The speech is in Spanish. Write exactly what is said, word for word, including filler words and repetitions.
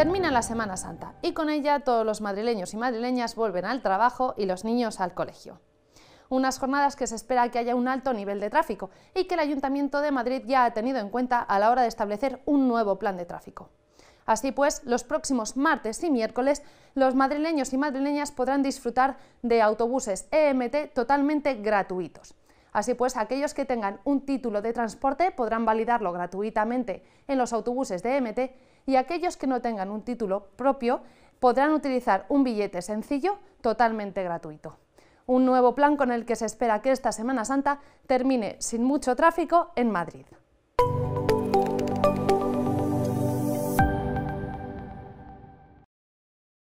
Termina la Semana Santa y con ella todos los madrileños y madrileñas vuelven al trabajo y los niños al colegio. Unas jornadas que se espera que haya un alto nivel de tráfico y que el Ayuntamiento de Madrid ya ha tenido en cuenta a la hora de establecer un nuevo plan de tráfico. Así pues, los próximos martes y miércoles, los madrileños y madrileñas podrán disfrutar de autobuses E M T totalmente gratuitos. Así pues, aquellos que tengan un título de transporte podrán validarlo gratuitamente en los autobuses de E M T y aquellos que no tengan un título propio podrán utilizar un billete sencillo totalmente gratuito. Un nuevo plan con el que se espera que esta Semana Santa termine sin mucho tráfico en Madrid.